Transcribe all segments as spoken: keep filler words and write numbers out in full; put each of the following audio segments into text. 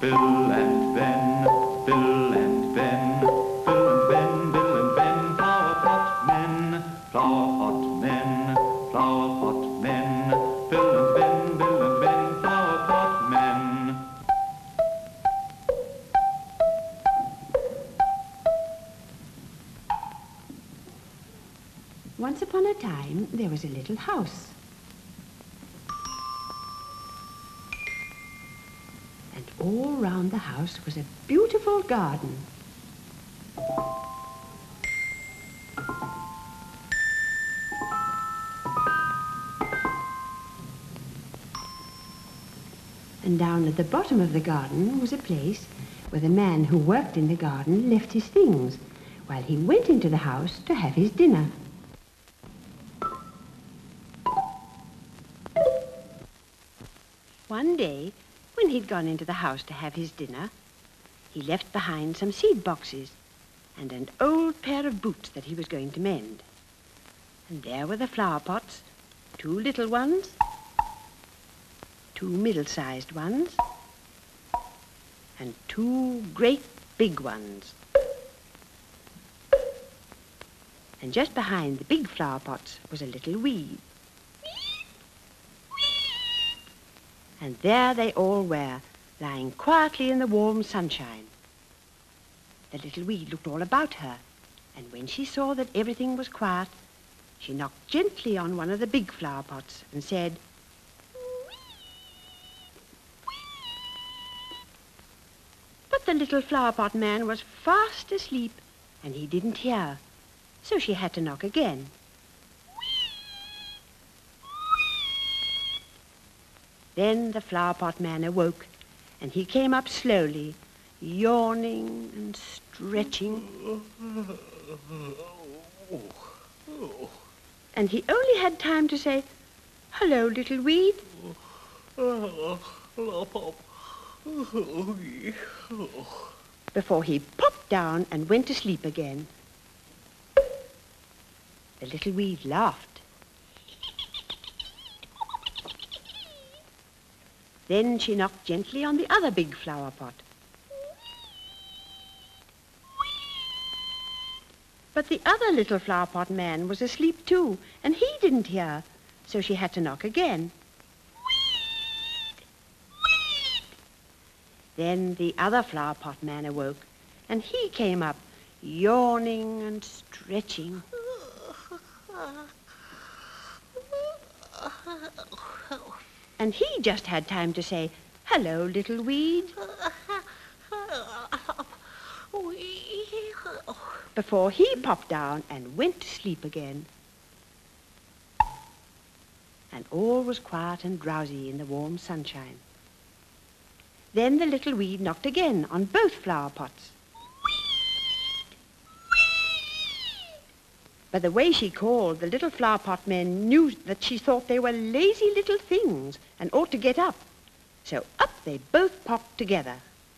Bill and Ben, Bill and Ben, Bill and Ben, Bill and Ben, flower pot men, flower pot men, flower pot men, Bill and Ben, Bill and Ben, flower pot men. Once upon a time, there was a little house. And all round the house was a beautiful garden. And down at the bottom of the garden was a place where the man who worked in the garden left his things while he went into the house to have his dinner. One day, when he'd gone into the house to have his dinner, he left behind some seed boxes and an old pair of boots that he was going to mend. And there were the flower pots, two little ones, two middle-sized ones, and two great big ones. And just behind the big flower pots was a little weed. And there they all were, lying quietly in the warm sunshine. The little weed looked all about her, and when she saw that everything was quiet, she knocked gently on one of the big flower pots and said, but the little flower pot man was fast asleep, and he didn't hear, so she had to knock again. Then the flower pot man awoke, and he came up slowly, yawning and stretching. And he only had time to say, hello, little weed. Before he popped down and went to sleep again. The little weed laughed. Then she knocked gently on the other big flower pot. But the other little flower pot man was asleep too, and he didn't hear, so she had to knock again. Then the other flower pot man awoke, and he came up, yawning and stretching. And he just had time to say, hello, little weed, before he popped down and went to sleep again. And all was quiet and drowsy in the warm sunshine. Then the little weed knocked again on both flower pots. By the way she called, the little flower pot men knew that she thought they were lazy little things and ought to get up. So up they both popped together.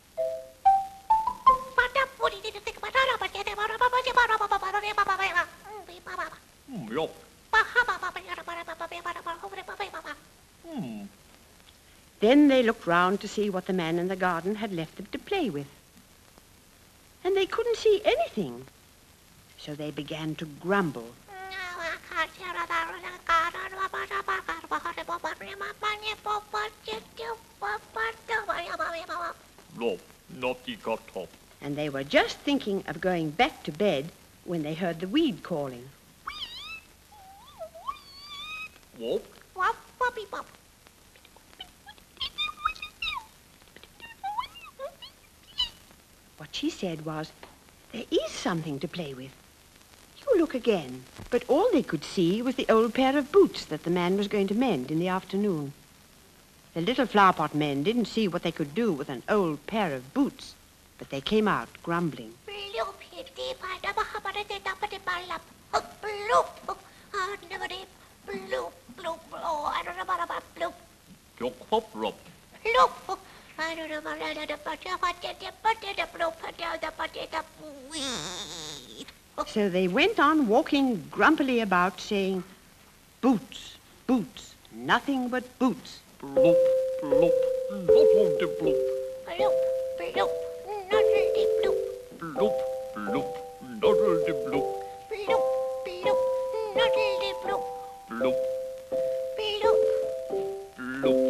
Hmm. Then they looked round to see what the man in the garden had left them to play with. And they couldn't see anything. So they began to grumble. No, naughty got top. And they were just thinking of going back to bed when they heard the weed calling. Whoop. What she said was, there is something to play with. You look again. But all they could see was the old pair of boots that the man was going to mend in the afternoon. The little flower pot men didn't see what they could do with an old pair of boots, but they came out grumbling. So they went on walking grumpily about, saying, boots, boots, nothing but boots. Bloop, bloop, bloop, bloop, bloop. bloop, noddle-de-bloop. Bloop, bloop, noddle-de-bloop. Bloop, bloop, noddle-de-bloop. Bloop, Bloop. bloop.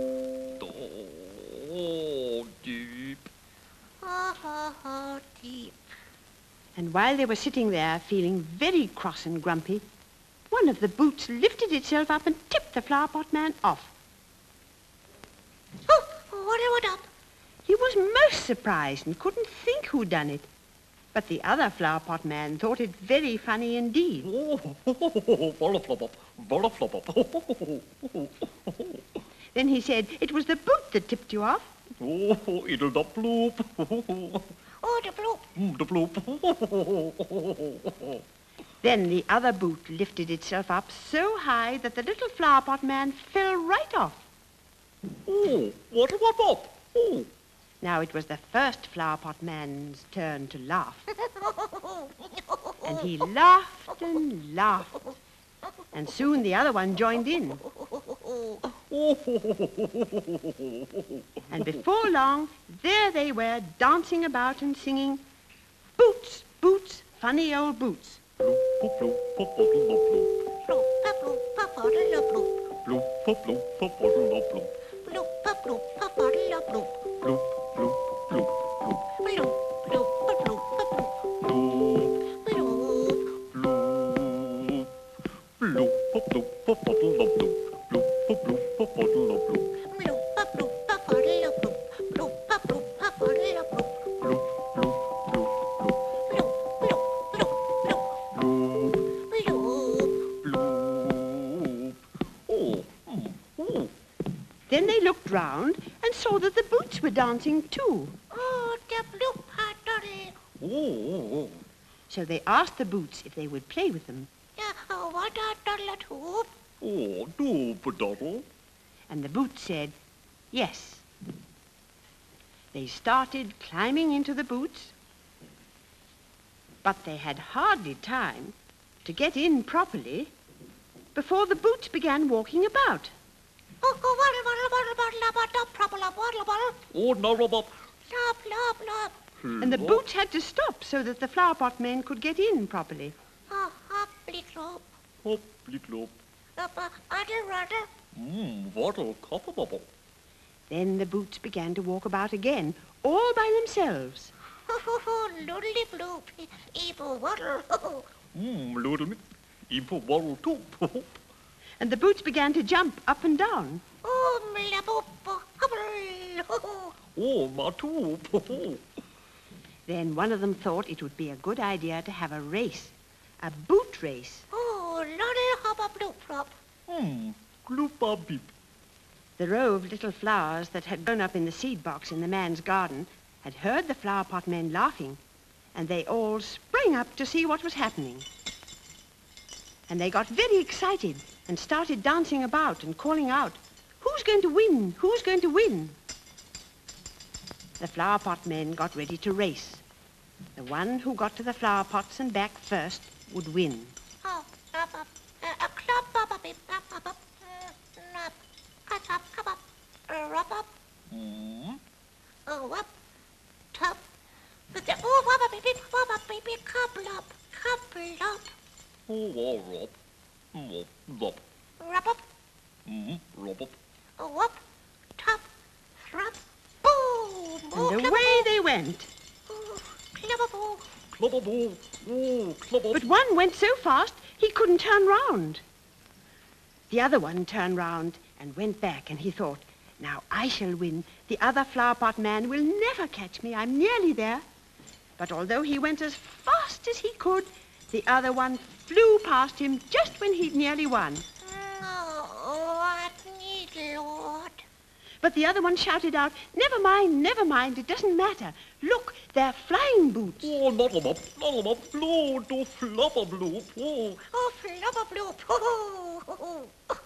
Oh, deep. Oh, oh, oh, deep. And while they were sitting there feeling very cross and grumpy, one of the boots lifted itself up and tipped the flower pot man off. Oh, what what up? He was most surprised and couldn't think who'd done it. But the other flower pot man thought it very funny indeed. Oh, volaflop, volaflop. Then he said it was the boot that tipped you off. Oh, it'll the bloop. Oh, the bloop. Mm, the bloop. Then the other boot lifted itself up so high that the little flower pot man fell right off. Oh, what a what up? Oh. Now it was the first flower pot man's turn to laugh. And he laughed and laughed. And soon the other one joined in. And before long, there they were dancing about and singing, "Boots, boots, funny old boots." Bloop, bloop, bloop, bloop, bloop, bloop. Bloop, bloop, bloop, bloop, bloop. Bloop, bloop, bloop, bloop, bloop, bloop. Bloop, bloop, bloop, bloop, bloop. Bloop, bloop, bloop, bloop. Bloop, bloop, bloop, bloop, bloop. Bloop, Bloop. bloop. Bloop, bloop, bloop, bloop, bloop, bloop. Bloop, bloop, bloop, bloop, bloop, bloop. Bloop, bloop, bloop, bloop, bloop. Bloop, bloop, bloop, bloop, bloop. Bloop, bloop, bloop, bloop. Bloop, bloop, bloop, bloop. Bloop, Bloop. bloop. Oh, mm, oh. Then they looked round and saw that the boots were dancing too. Oh, the bloop, ah, doddle. Oh, So they asked the boots if they would play with them. Yeah, oh, what a doddle at hoop. oh, doop, doddle. And the boots said, yes. They started climbing into the boots, but they had hardly time to get in properly before the boots began walking about. Oh, oh, waddle, waddle, waddle, waddle, waddle, proper, waddle, waddle. Oh, no, Rob. Lop, lop, lop. And the boots had to stop so that the flower pot men could get in properly. Oh, hop, blick, lop. Hop, lick, lop. Up, uh, uddle, ruddle. Mmm, waddle, copper bubble. Then the boots began to walk about again, all by themselves. Ho, ho, ho, loodly bloop. Evil waddle. Ho, ho. Mmm, little bit. Even waddle too. And the boots began to jump up and down. Oh, mlaboop, hobble. Ho, ho. Oh, my too. Then one of them thought it would be a good idea to have a race, a boot race. Oh, loddle, hobba, bloop, flop. Hmm, gloopa beep. The row of little flowers that had grown up in the seed box in the man's garden had heard the flower pot men laughing, and they all sprang up to see what was happening. And they got very excited and started dancing about and calling out, "Who's going to win? Who's going to win?" The flower pot men got ready to race. The one who got to the flower pots and back first would win. Oh, up, up, a clop, up, up, up, up, up, up, cut up, come up, rub up, Hmm. oh, up, top, oh, wop, up, baby, wop, up, baby, couple up, couple up, Oh, oh, Rob. Oh, Rob. rub up, Hmm, Rob. oh, wop, top, throp, boom, oh, And clubber, away they went. oh, clubber, boo. Clubber boo. Oh, clubber. But one went so fast he couldn't turn round. The other one turned round and went back, and he thought, now I shall win. The other flower pot man will never catch me. I'm nearly there. But although he went as fast as he could, the other one flew past him just when he'd nearly won. Oh, what need, Lord? But the other one shouted out, never mind, never mind, it doesn't matter. Look, they're flying boots. Oh, noddle up, noddle up, blow, do flubber bloop. Oh, Oh, flubber bloop, ho, ho, ho, ho.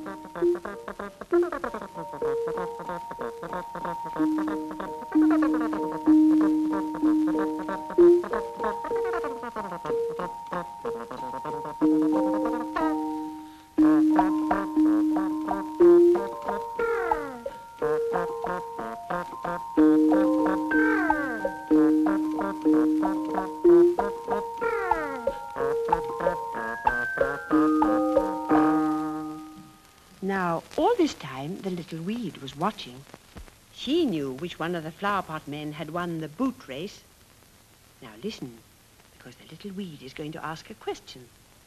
Now, all this time, the little weed was watching. She knew which one of the flower pot men had won the boot race. Now listen, because the little weed is going to ask a question.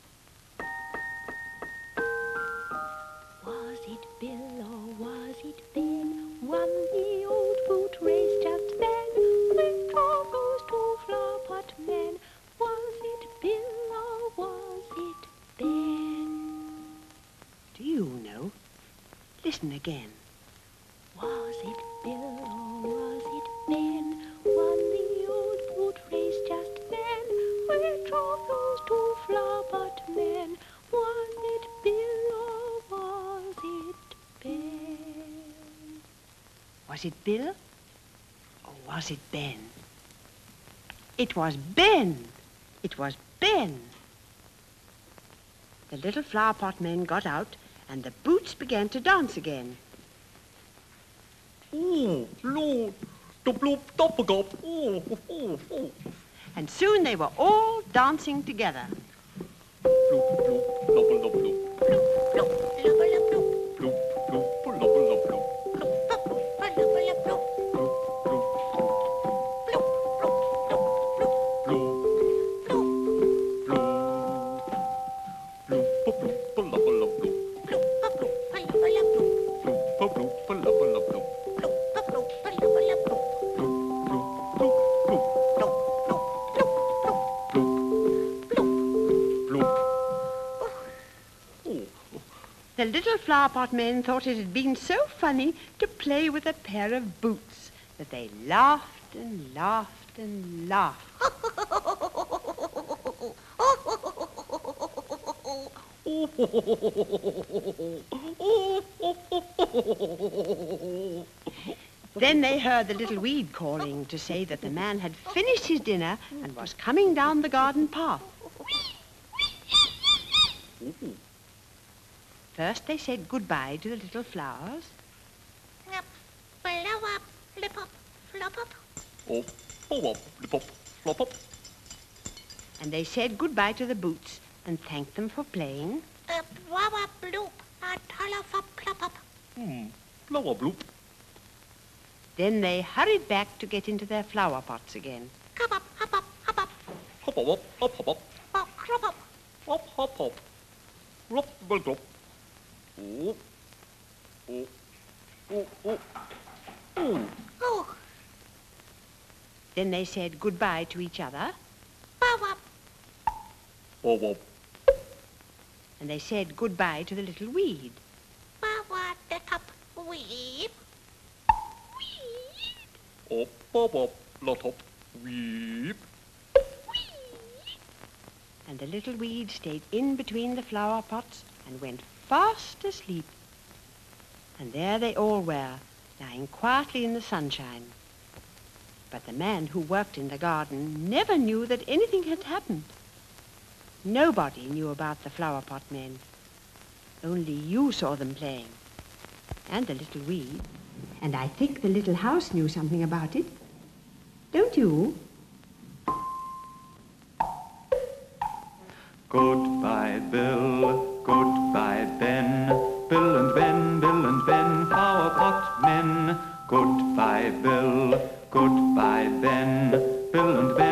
Was it Bill or was it Ben? Won the old boot race just then? Went off those two flower pot men. Was it Bill or was it Ben? Do you know? Listen again. Was it Bill or was it Ben? Won the old boot race just then? Went off those two flower pot men. Was it Bill or was it Ben? Was it Bill or was it Ben? It was Ben. It was Ben. The little flower pot men got out and the boots began to dance again. Oh, Lord, the bloop doppelgop. Oh, oh, oh. And soon they were all dancing together. Bloop, bloop, lobble, lobble, bloop. Bloop, bloop, lubba, lub, bloop. Bloop, bloop, lobble, lobble, bloop. Bloop, bloop, bloop, lubba, lub, bloop. Bloop, bloop, Bloop, bloop, bloop, bloop. bloop, Bloop, bloop, bloop, lobble, lobble, bloop. bloop, bloop, lubba, lub, bloop. Bloop, bloop, lobble, lobble, bloop. Bloop, bloop, lubba, lub, bloop. Bloop, bloop, bloop, bloop. Bloop, bloop, bloop, bloop. Bloop, bloop. Oh. The little flower pot men thought it had been so funny to play with a pair of boots that they laughed and laughed and laughed. Then they heard the little weed calling to say that the man had finished his dinner and was coming down the garden path. First they said goodbye to the little flowers. Up, blow up, lip up, flop up. Oh, oh, up, lip up, flop up. And they said goodbye to the boots and thanked them for playing. Uh, blow up, bloop, a tollop up, clop up. Hmm, blow up, bloop. Then they hurried back to get into their flower pots again. Cup up, hop up, hop up. Hop, hop, hop, hop, hop, hop. Oh, crop up. Hop, hop, hop. Glop, glop, glop. Oh, oh, oh, oh, oh. Oh, Then they said goodbye to each other, bow up. Oh, oh. and they said goodbye to the little weed. Bow up, the top, weep. Op, op, op, lot op, weep. And the little weed stayed in between the flower pots and went fast asleep. And there they all were, lying quietly in the sunshine. But the man who worked in the garden never knew that anything had happened. Nobody knew about the flower pot men. Only you saw them playing. And the little weed. And I think the little house knew something about it. Don't you? Goodbye, Bill. Goodbye, Ben. Bill and Ben, Bill and Ben, flower pot men. Goodbye, Bill. Goodbye, Ben. Bill and Ben.